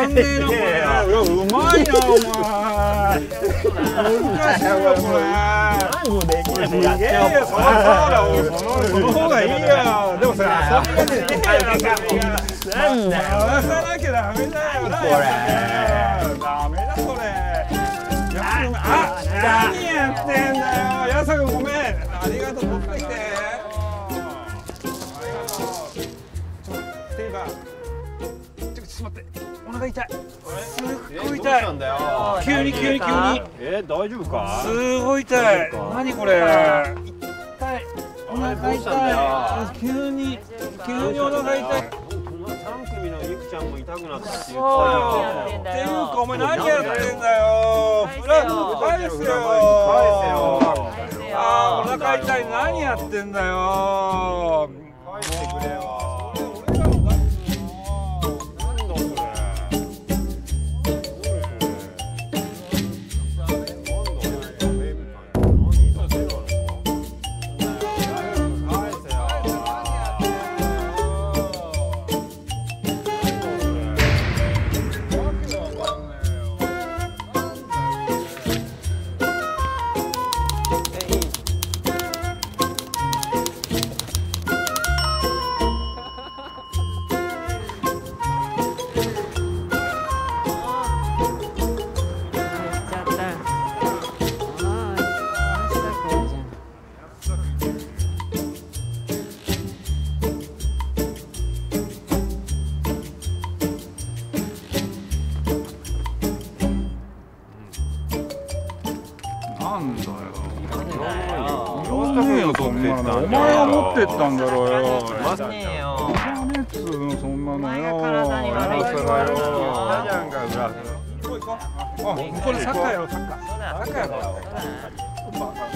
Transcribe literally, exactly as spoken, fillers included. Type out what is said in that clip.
んねえなこれ。いやうまいなお前。難しいわこれ。すげえよそのその方がいいよ。でもさ遊びができないよ。なんだよ。回さなきゃダメだよ。これ。ダメだそれ。あ、何やってんだよ。やさくんごめん。ありがとう取ってきて。っていうか、ちょっと待って、お腹痛い。すっごい痛い。急に急に急に。 え、大丈夫か？ すごい痛い。何これ。痛い。お腹痛い。急に急にお腹痛い。 さん組のゆきちゃんも痛くなったって言ったよ。 っていうかお前何やってんだよ。フラフ返せよ。返せよ。ああお腹痛い。何やってんだよ。返してくれよ。なんだよ。お前が持ってったんだろうよ。 まさねえよ。 ダメっつうのそんなのよ。 体に悪いよ。じゃんか裏。 あ、ここでサッカーやろうサッカー。サッカーやろう。